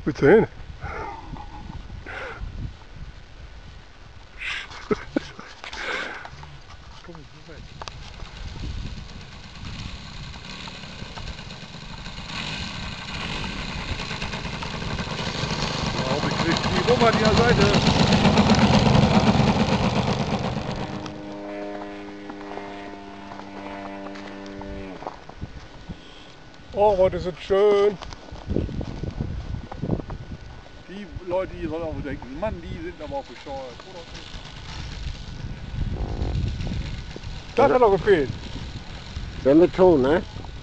Spitze hin. Die rum an der Seite. Oh, was ist das schön. Die Leute hier sollen auch denken, Mann, die sind aber auch bescheuert. Oder? Das hat noch gefehlt. Der mit Ton, ne?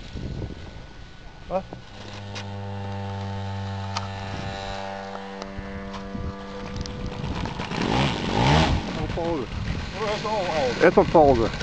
Was? Pause. Oder hast du auch aus? Erstmal Pause.